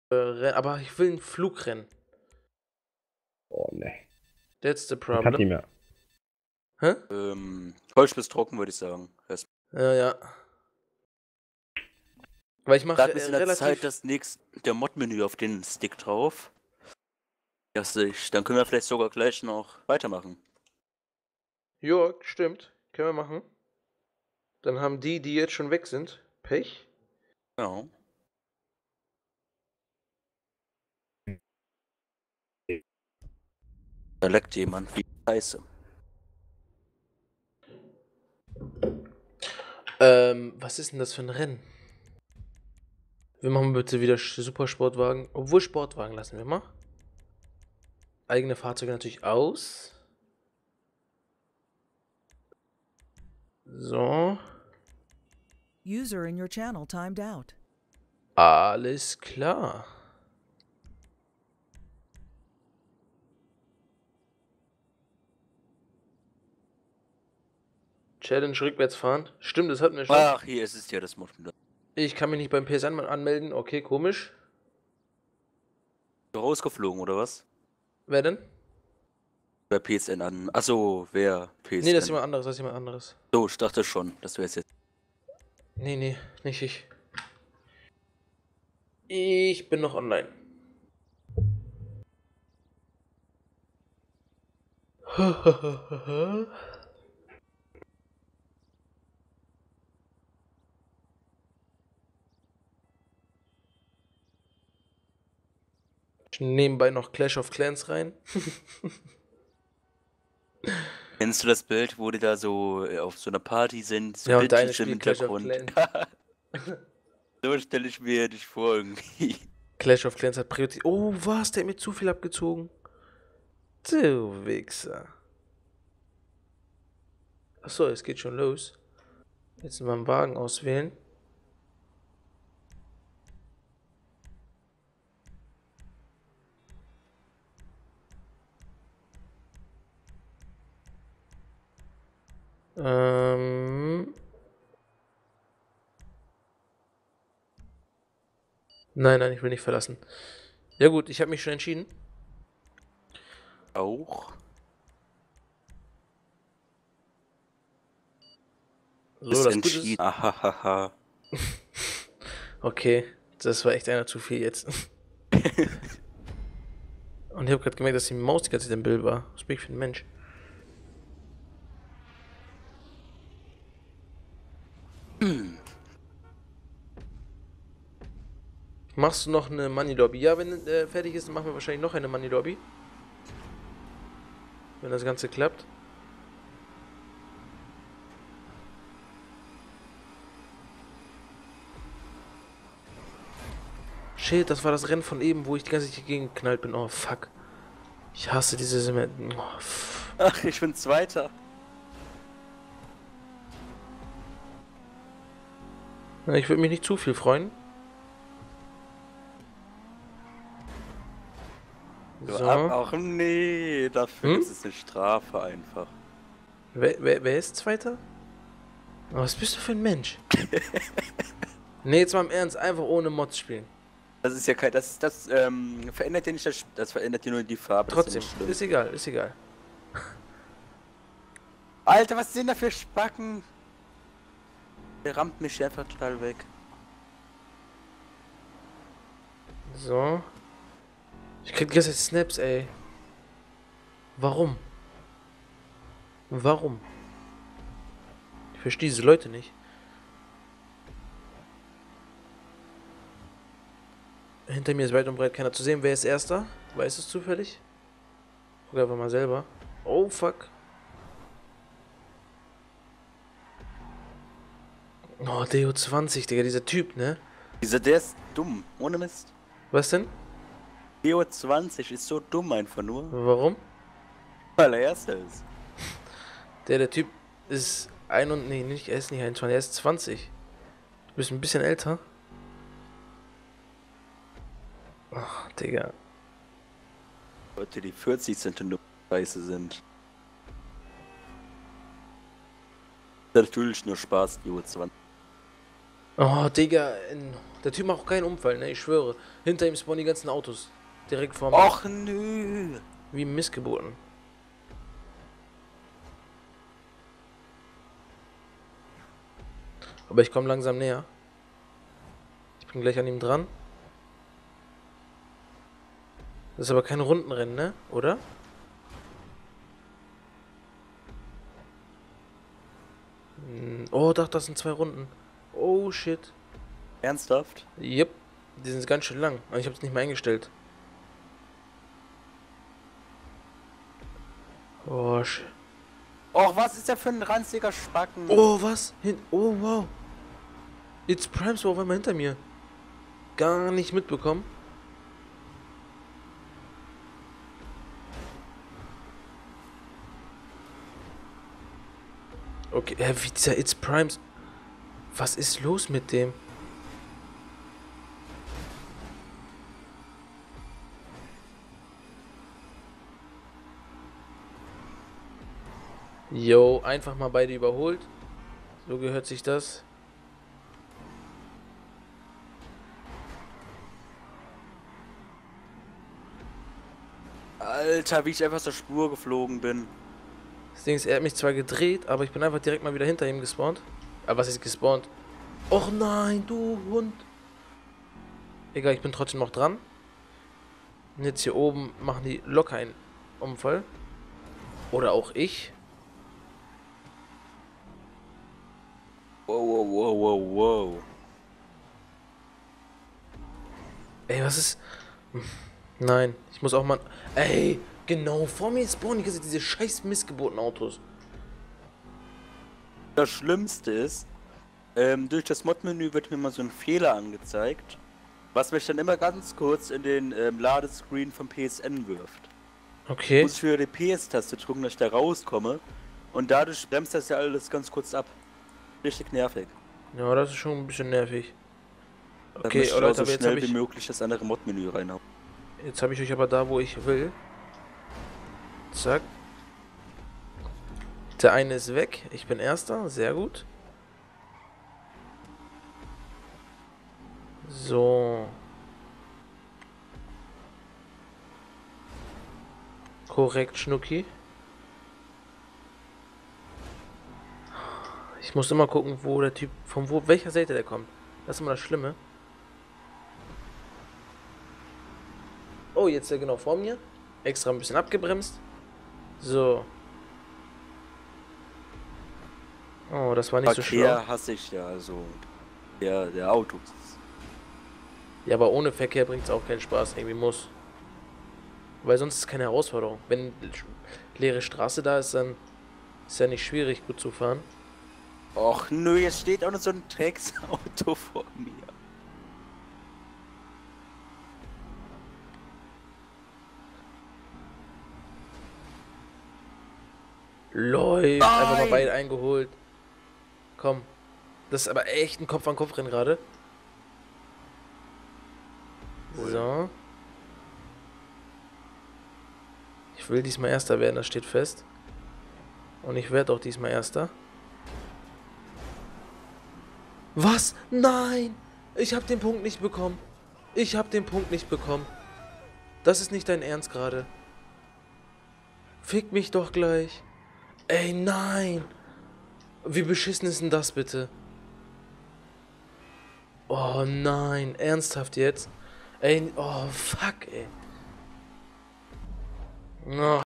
Aber ich will ein Flugrennen. Oh, ne. That's the Ich hab problem. die mehr. Hä? Holz bis trocken, würde ich sagen. Ja. Weil ich mache Sag bis in der relativ... Zeit der Mod-Menü auf den Stick drauf. Dann können wir vielleicht sogar gleich noch weitermachen. Jo, stimmt. Können wir machen. Dann haben die jetzt schon weg sind, Pech. Ja. Da leckt jemand wie Scheiße. Was ist denn das für ein Rennen? Wir machen bitte wieder Supersportwagen. Obwohl Sportwagen lassen wir mal. Eigene Fahrzeuge natürlich aus. So. User in your channel timed out. Alles klar. Challenge rückwärts fahren. Stimmt, das hatten wir schon. Ach, hier ist es ja das Mod-Menü. Ich kann mich nicht beim PSN anmelden. Okay, komisch. Rausgeflogen, oder was? Wer denn? Bei PSN an. Achso, wer PSN? Nee, das ist jemand anderes. So, ich dachte schon, das wäre es jetzt. Nee, nicht ich. Ich bin noch online. Ich nebenbei noch Clash of Clans rein. Kennst du das Bild, wo die da so auf so einer Party sind? So Ja, und deine Bildschirm im spielt Clash of Hintergrund. Clans. So stelle ich mir dich vor irgendwie. Clash of Clans hat Priorität. Oh, was? Der hat mir zu viel abgezogen. Du Wichser. Achso, es geht schon los. Jetzt mal einen Wagen auswählen. Nein, ich will nicht verlassen. Ja gut, ich habe mich schon entschieden. Auch? So, Ist das Gute ist... entschieden. Ahahaha. Okay, das war echt einer zu viel jetzt. Und ich habe gerade gemerkt, dass die Maus die ganze Zeit im Bild war. Was bin ich für ein Mensch? Machst du noch eine Money-Lobby? Ja, wenn fertig ist, dann machen wir wahrscheinlich noch eine Money-Lobby. Wenn das Ganze klappt. Shit, das war das Rennen von eben, wo ich die ganze Zeit gegen geknallt bin. Oh, fuck. Ich hasse diese Simenten. Oh, Ach, ich bin Zweiter. ich würde mich nicht zu viel freuen. So. Ach nee, dafür ist es eine Strafe einfach. Wer ist Zweiter? Oh, was bist du für ein Mensch? Nee, jetzt mal im Ernst, einfach ohne Mods spielen. Das ist ja kein. Das verändert ja nicht das verändert ja nur die Farbe. Trotzdem, ist ja ist egal. Alter, was sind da für Spacken? Der rammt mich einfach total weg. So. Ich krieg die ganze Zeit Snaps, ey. Warum? Ich verstehe diese Leute nicht. Hinter mir ist weit und breit keiner zu sehen. Wer ist Erster? Weißt du es zufällig? Guck einfach mal selber. Oh, fuck. Oh, Deo20, Digga, dieser Typ, ne? Der ist dumm, ohne Mist. Was denn? Deo20 ist so dumm einfach nur, Warum? weil er Erster ist. Der Typ ist er ist nicht 21, er ist 20. Du bist ein bisschen älter. Ach, Digga. Leute, die 40 sind und nur scheiße sind. Natürlich nur Spaß, Deo20. Oh, Digga. Der Typ macht auch keinen Unfall, ne? Ich schwöre. Hinter ihm spawnen die ganzen Autos. Direkt vor mir. Och nö. Wie missgeboten. Aber ich komme langsam näher. Ich bin gleich an ihm dran. Das ist aber kein Rundenrennen, ne? Oder? Oh, doch, das sind 2 Runden. Oh, shit. Ernsthaft? Yep. Die sind ganz schön lang. Aber ich habe es nicht mehr eingestellt. Oh, shit. Och, was ist der für ein ranziger Spacken? Oh, was? Oh, wow. It's Primes war auf einmal hinter mir. Gar nicht mitbekommen. Okay, wie dieser It's Primes. Was ist los mit dem? Yo, einfach mal beide überholt. So gehört sich das. Alter, wie ich einfach aus der Spur geflogen bin. Das Ding ist, er hat mich zwar gedreht, aber ich bin einfach direkt mal wieder hinter ihm gespawnt. Aber was ist gespawnt? Och nein, du Hund. Egal, ich bin trotzdem noch dran. Und jetzt hier oben machen die locker einen Unfall. Oder auch ich. Wow, wow, wow, wow, wow. Ey, was ist... Nein, ich muss auch mal... Ey, genau, vor mir spawnen diese scheiß missgebotenen Autos. Das Schlimmste ist, durch das Mod-Menü wird mir mal so ein Fehler angezeigt, was mich dann immer ganz kurz in den Ladescreen vom PSN wirft. Okay. Muss ich für die PS-Taste drücken, dass ich da rauskomme, und dadurch bremst das ja alles ganz kurz ab. Richtig nervig. Ja, das ist schon ein bisschen nervig. Da Okay, möchte ich Leute, auch so aber jetzt schnell habe wie ich... möglich das andere Mod-Menü reinhauen. Jetzt habe ich euch aber da, wo ich will. Zack. Der eine ist weg. Ich bin Erster. Sehr gut. So. Korrekt, Schnucki. Ich muss immer gucken, wo der Typ... welcher Seite der kommt. Das ist immer das Schlimme. Oh, jetzt ist er genau vor mir. Extra ein bisschen abgebremst. So. Oh, das war nicht so schlau. Verkehr hasse ich ja, also der Autos. Ja, aber ohne Verkehr bringt es auch keinen Spaß. Irgendwie muss. Weil sonst ist es keine Herausforderung. Wenn leere Straße da ist, dann ist ja nicht schwierig, gut zu fahren. Och nö, jetzt steht auch noch so ein Drecksauto vor mir. Läuft. Einfach mal beide eingeholt. Komm. Das ist aber echt ein Kopf-an-Kopf-Rennen gerade. So. Ich will diesmal Erster werden, das steht fest. Und ich werde auch diesmal Erster. Was? Nein! Ich habe den Punkt nicht bekommen. Ich habe den Punkt nicht bekommen. Das ist nicht dein Ernst gerade. Fick mich doch gleich. Ey, nein! Wie beschissen ist denn das bitte? Oh nein, ernsthaft jetzt? Ey, oh fuck, ey. Oh,